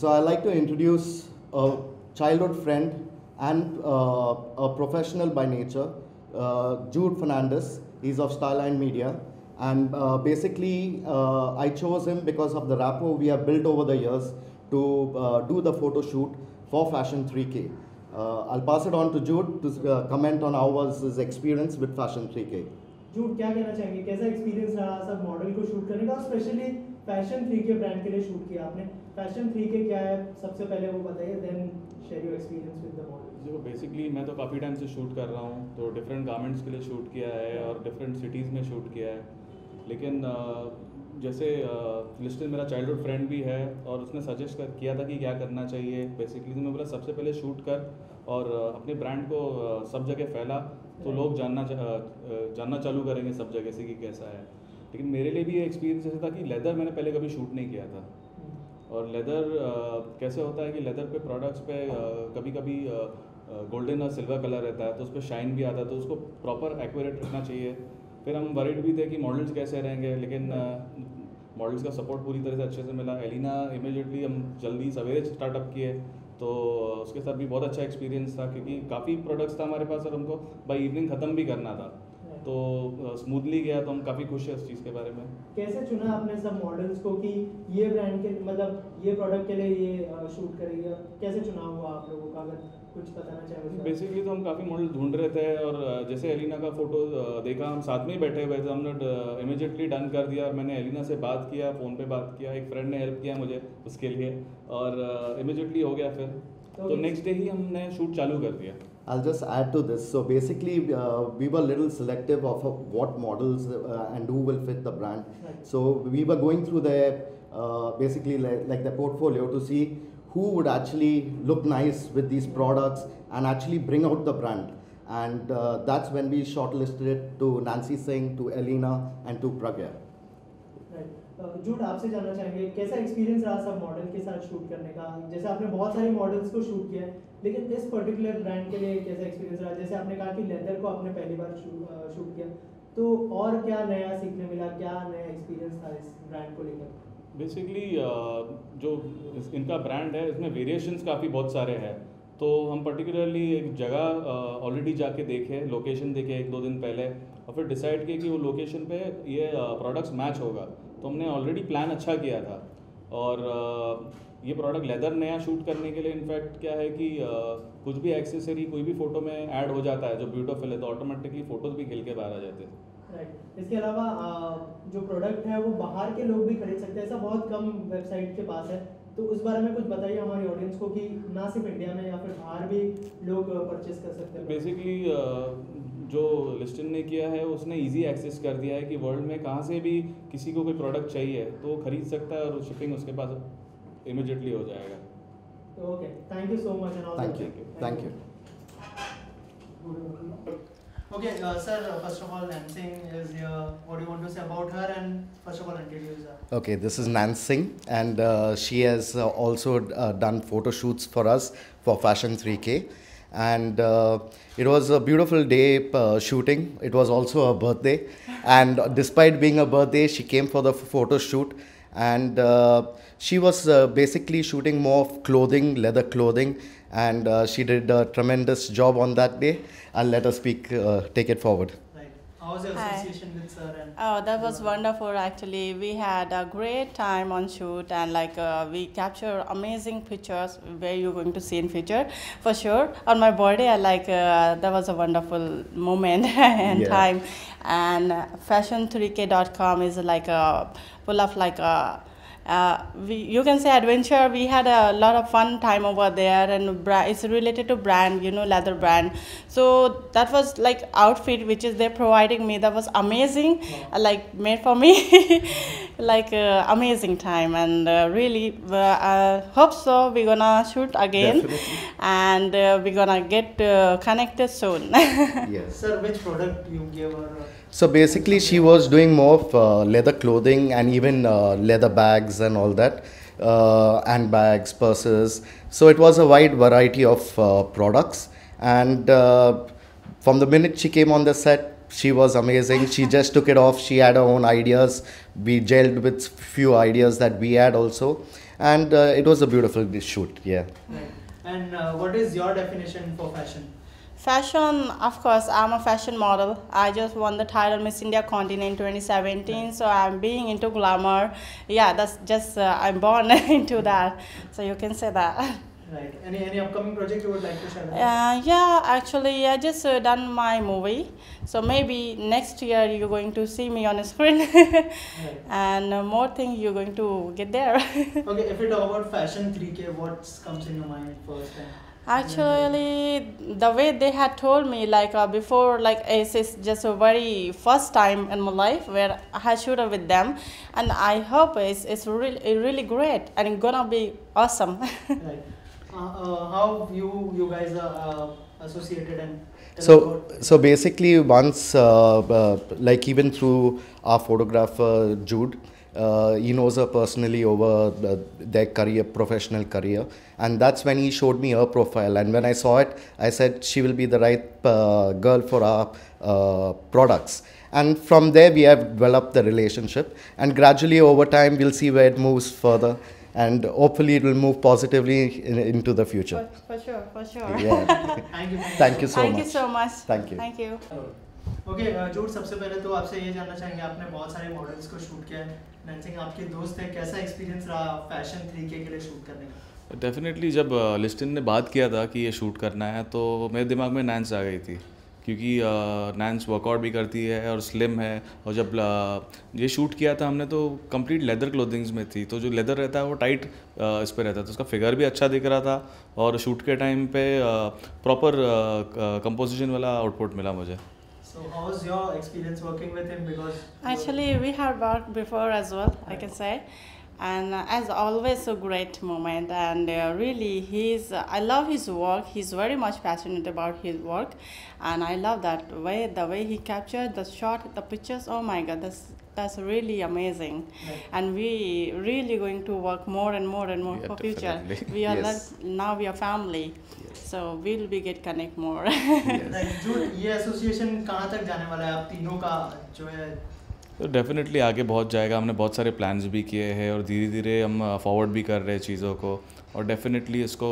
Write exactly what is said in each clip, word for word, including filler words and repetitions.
So I'd like to introduce a childhood friend and uh, a professional by nature, uh, Jude Fernandez. He's of Styline Media. And uh, basically, uh, I chose him because of the rapport we have built over the years to uh, do the photo shoot for Fashion three K. Uh, I'll pass it on to Jude to uh, comment on how was his experience with Fashion three K. जूड क्या कहना चाहेंगे, कैसा experience रहा सब model को shoot करने का, और स्पेशली फैशन थ्री के ब्रांड के लिए शूट किया आपने. फैशन थ्री के क्या है सबसे पहले वो बताइए, then share your experience with the model. देखो बेसिकली मैं तो काफ़ी टाइम से शूट कर रहा हूँ, तो डिफरेंट गारमेंट्स के लिए शूट किया है और डिफरेंट सिटीज़ में शूट किया है. लेकिन जैसे लिस्टन मेरा चाइल्डहुड फ्रेंड भी है और उसने सजेस्ट कर किया था कि क्या करना चाहिए. बेसिकली तो मैं बोला सबसे पहले शूट कर और अपने ब्रांड को सब जगह फैला, तो लोग जानना जानना चालू करेंगे सब जगह से कि कैसा है. लेकिन मेरे लिए भी ये एक्सपीरियंस ऐसा था कि लेदर मैंने पहले कभी शूट नहीं किया था. और लेदर कैसे होता है कि लेदर पे प्रोडक्ट्स पे कभी कभी गोल्डन और सिल्वर कलर रहता है, तो उस पर शाइन भी आता है, तो उसको प्रॉपर एक्यूरेट रखना चाहिए. फिर हम वरीड भी थे कि मॉडल्स कैसे रहेंगे, लेकिन मॉडल्स का सपोर्ट पूरी तरह से अच्छे से मिला. एलिना इमीडिएटली हम जल्दी सवेरे स्टार्टअप किए, तो उसके साथ भी बहुत अच्छा एक्सपीरियंस था क्योंकि काफ़ी प्रोडक्ट्स था हमारे पास और हमको बाय इवनिंग ख़त्म भी करना था, तो स्मूथली गया. तो हम काफ़ी खुश हैं इस चीज़ के बारे में. कैसे चुना आपने सब मॉडल्स को कि ये ब्रांड के मतलब ये प्रोडक्ट के लिए ये शूट करेगी, कैसे चुना हुआ आप लोगों का, अगर कुछ बताना चाहेंगे? बेसिकली तो हम काफ़ी मॉडल ढूंढ रहे थे और जैसे एलिना का फ़ोटो देखा, हम साथ में ही बैठे हुए थे, हमने इमीडिएटली डन कर दिया. मैंने एलिना से बात किया, फ़ोन पे बात किया, एक फ्रेंड ने हेल्प किया मुझे उसके लिए, और इमीडिएटली हो गया. फिर तो नेक्स्ट डे ही हमने शूट चालू कर दिया. I'll just add to this. So basically, uh, we were a little selective of uh, what models uh, and who will fit the brand. Right. So we were going through their uh, basically like, like their portfolio to see who would actually look nice with these products and actually bring out the brand. And uh, that's when we shortlisted it to Nancy Singh, to Elena, and to Pragya. जूड आपसे जानना चाहेंगे कैसा experience रहा सब model के साथ shoot करने का. जैसे आपने बहुत सारे मॉडल्स को शूट किया है, लेकिन इस पर्टिकुलर ब्रांड के लिए कैसा एक्सपीरियंस रहा? जैसे आपने कहा कि लेदर को आपने पहली बार शूट किया, तो और क्या नया सीखने मिला, क्या नया एक्सपीरियंस था इस ब्रांड को लेकर? बेसिकली जो इनका ब्रांड है इसमें वेरिएशंस काफ़ी बहुत सारे हैं, तो हम पर्टिकुलरली एक जगह ऑलरेडी जाके देखे, लोकेशन देखे एक दो दिन पहले, और फिर डिसाइड किए कि वो लोकेशन पे ये प्रोडक्ट्स मैच होगा. तो हमने ऑलरेडी प्लान अच्छा किया था. और ये प्रोडक्ट लेदर नया शूट करने के लिए इनफैक्ट क्या है कि कुछ भी एक्सेसरी कोई भी फ़ोटो में ऐड हो जाता है जो ब्यूटीफुल है, तो ऑटोमेटिकली फ़ोटोज़ भी खिल के बाहर आ जाते हैं. राइट. इसके अलावा जो प्रोडक्ट है वो बाहर के लोग भी खरीद सकते हैं, ऐसा बहुत कम वेबसाइट के पास है, तो उस बारे में कुछ बताइए हमारी ऑडियंस को कि ना सिर्फ इंडिया में या फिर बाहर भी लोग परचेस कर सकते हैं. बेसिकली जो लिस्टन ने किया है उसने इजी एक्सेस कर दिया है कि वर्ल्ड में कहाँ से भी किसी को कोई प्रोडक्ट चाहिए तो वो खरीद सकता है और शिपिंग उसके पास इमीडिएटली हो जाएगा. Okay, thank you so much and all thank you. Thank you. Okay, uh, sir, uh, first of all, Nancy is here. What do you want to say about her? And first of all, introduce her. Okay, this is Nancy, and uh, she has uh, also uh, done photo shoots for us for Fashion three K. And uh, it was a beautiful day uh, shooting. It was also her birthday. And despite being a birthday, she came for the photo shoot. And uh, she was uh, basically shooting more of clothing, leather clothing. And uh, she did a tremendous job on that day. I'll let her speak, uh, take it forward. Right. How was your association Hi. with her? And oh, that was wonderful actually. We had a great time on shoot, and like uh, we captured amazing pictures where you're going to see in future for sure. On my birthday, I like uh, that was a wonderful moment and yeah. time. And uh, fashion three K dot com is like a full of like a Uh, we, you can say adventure. We had a lot of fun time over there, and bra- it's related to brand, you know, leather brand. So that was like outfit which is they're providing me. That was amazing, wow. uh, like made for me, like uh, amazing time, and uh, really uh, I hope so. We're gonna shoot again, Definitely. and uh, we're gonna get uh, connected soon. Yes. Sir, which product you gave her? So basically she was doing more of uh, leather clothing and even uh, leather bags and all that, uh, handbags, purses. So it was a wide variety of uh, products, and uh, from the minute she came on the set, she was amazing. She just took it off. She had her own ideas. We gelled with few ideas that we had also, and uh, it was a beautiful shoot. Yeah. Right. And uh, what is your definition for fashion? Fashion, of course, I'm a fashion model. I just won the title Miss India Continent twenty seventeen, so I'm being into glamour. Yeah, that's just, uh, I'm born into that, so you can say that. Right. Any any upcoming project you would like to share? with us? Uh, yeah, actually, I just uh, done my movie, so maybe next year you're going to see me on a screen, Right. and uh, more things you're going to get there. Okay, if we talk about fashion three K, what comes in your mind first? And Actually, the way they had told me, like uh, before, like it's, it's just a very first time in my life where I had shooted with them, and I hope it's it's really really great and it's gonna be awesome. Right. Uh, uh, how you you guys are uh, associated and tell So, about- so basically, once, uh, uh, like even through our photographer Jude, uh, he knows her personally over uh, their career, professional career, and that's when he showed me her profile. And when I saw it, I said she will be the right uh, girl for our uh, products. And from there, we have developed the relationship, and gradually over time, we'll see where it moves further, and hopefully, it will move positively in, into the future. For, for sure, for sure. Yeah. Thank you. Thank you so Thank much. you so much. Thank you. Thank you. Okay Jude सबसे पहले तो आपसे ये जानना चाहेंगे, आपने बहुत सारे मॉडल्स को शूट किया है, नैन्सिंग आपके दोस्त है, कैसा एक्सपीरियंस रहा फैशन थ्री के के लिए शूट करने का? डेफिनेटली जब लिस्टन ने बात किया था कि ये शूट करना है तो मेरे दिमाग में नैन्स आ गई थी, क्योंकि नैन्स वर्कआउट भी करती है और स्लिम है, और जब uh, ये शूट किया था हमने तो कंप्लीट लेदर क्लोथिंग्स में थी, तो जो लेदर रहता है वो टाइट uh, इस पर रहता है, तो उसका फिगर भी अच्छा दिख रहा था और शूट के टाइम पे प्रॉपर कंपोजिशन वाला आउटपुट मिला मुझे. So how was your experience working with him? Because Actually, we had worked before as well, I can say. And uh, as always, a great moment. And uh, really, he's, uh, I love his work. He's very much passionate about his work. And I love that way, the way he captured the shot, the pictures. Oh my God, that's, that's really amazing. Right. And we really going to work more and more and more Yeah, for future. definitely. We are Yes. like, now we are family. So we'll be get connect more. जूड ये association कहाँ तक जाने वाला है, आप तीनों का जो है? तो डेफिनेटली आगे बहुत जाएगा. हमने बहुत सारे प्लान्स भी किए हैं और धीरे धीरे हम फॉरवर्ड भी कर रहे हैं चीज़ों को, और डेफिनेटली इसको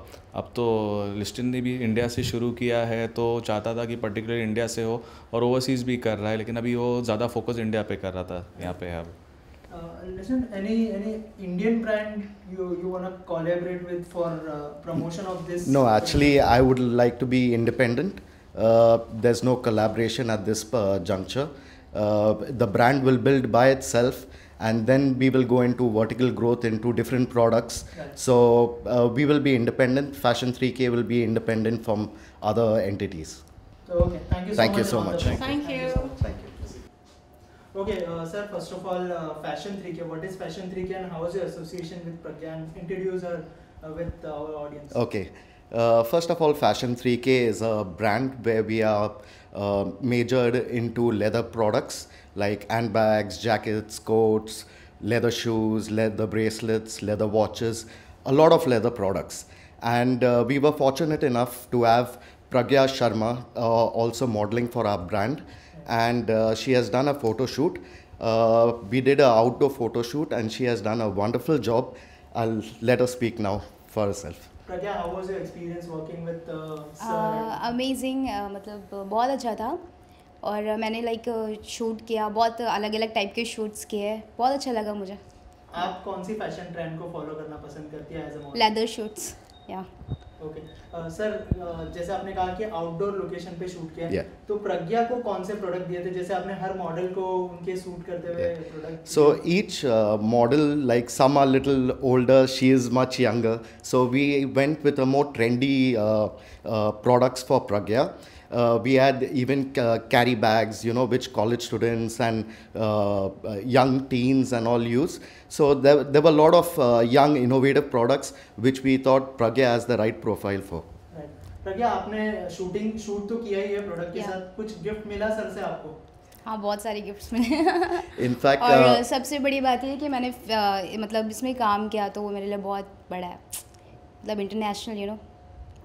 अब तो लिस्टन ने भी इंडिया से शुरू किया है, तो चाहता था कि पर्टिकुलर इंडिया से हो, और ओवरसीज़ भी कर रहा है, लेकिन अभी वो ज़्यादा फोकस इंडिया पे कर रहा था. यहाँ पे है अब. Uh, listen, any any Indian brand you you wanna collaborate with for uh, promotion of this? No, actually, I would like to be independent. Uh, there's no collaboration at this uh, juncture. Uh, the brand will build by itself, and then we will go into vertical growth into different products. Right. So uh, we will be independent. Fashion three K will be independent from other entities. So, okay, thank you so Thank much. you so and all much. the best. Thank you. so much. Thank you. Okay, uh, sir. First of all, uh, Fashion three K. What is Fashion three K, and how is your association with Pragya? And introduce her uh, with our audience. Okay. Uh, first of all, Fashion three K is a brand where we are uh, majored into leather products like handbags, jackets, coats, leather shoes, leather bracelets, leather watches, a lot of leather products. And uh, we were fortunate enough to have Pragya Sharma uh, also modeling for our brand. And uh, she has done a photo shoot. Uh, we did an outdoor photo shoot, and she has done a wonderful job. I'll let her speak now for herself. Pragya, how was your experience working with uh, sir? Amazing मतलब बहुत अच्छा था, और मैंने like shoot किया, बहुत अलग अलग टाइप के शूट्स किए, बहुत अच्छा लगा मुझे. आप कौन सी फैशन ट्रेंड को फॉलो करना पसंद करती है as a model? Leather shoots. या ओके सर, जैसे आपने कहा कि आउटडोर लोकेशन पे शूट किया, Yeah. तो प्रज्ञा को कौन से प्रोडक्ट दिए थे, जैसे आपने हर मॉडल को उनके सूट करते हुए Yeah. Product? So each uh, model, like some are little older, she is much younger. So we went with a more trendy uh, uh, products for Pragya. Uh, we had even uh, carry bags, you know, which college students and uh, uh, young teens and all use. So there, there were a lot of uh, young innovative products which we thought Pragya has the right profile for. Pragya, आपने shooting shoot तो किया ही है product के Yeah. साथ, कुछ gift मिला sir से आपको? हाँ, बहुत सारे गिफ्ट्स मिले. In fact, और uh, सबसे बड़ी बात ये है कि मैंने uh, मतलब इसमें काम किया तो वो मेरे लिए बहुत बड़ा है, मतलब international, you know.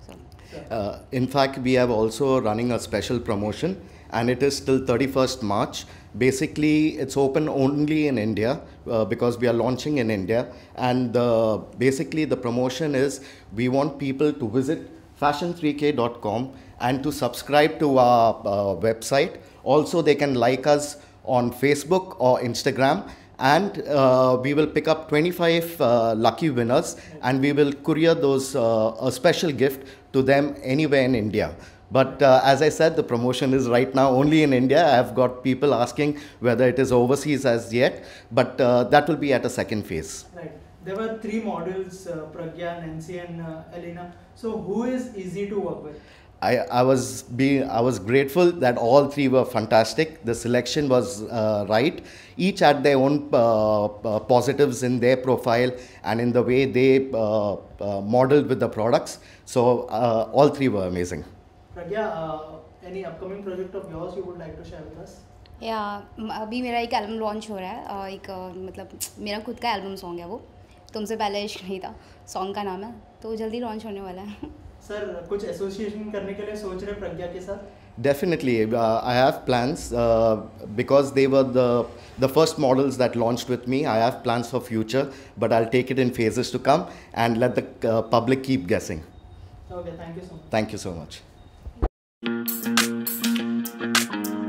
So Uh, in fact, we have also running a special promotion, and it is till thirty-first March. Basically, it's open only in India uh, because we are launching in India. And uh, basically, the promotion is we want people to visit fashion three k dot com and to subscribe to our uh, website. Also, they can like us on Facebook or Instagram. And uh, we will pick up twenty-five uh, lucky winners, and we will courier those uh, a special gift to them anywhere in India. But uh, as I said, the promotion is right now only in India. I have got people asking whether it is overseas as yet, but uh, that will be at a second phase. Right. There were three models, uh, Pragya, Nancy, and uh, Elena. So who is easy to work with? I, I was being I was grateful that all three were fantastic. The selection was uh, right. Each had their own uh, uh, positives in their profile and in the way they uh, uh, modeled with the products. So uh, all three were amazing. Pragya, uh, any upcoming project of yours you would like to share with us? या अभी मेरा एक album launch हो रहा है अ, एक अ, मतलब मेरा खुद का एल्बम सॉन्ग है वो तुमसे पहले इश्क नहीं था सॉन्ग का नाम है तो जल्दी लॉन्च होने वाला है सर कुछ एसोसिएशन करने के लिए सोच रहे प्रज्ञा के साथ? Definitely, uh, I have plans uh, because they were the the first models that launched with me. I have plans for future, but I'll take it in phases to come and let the uh, public keep guessing. Okay, thank you so much. Thank you so much.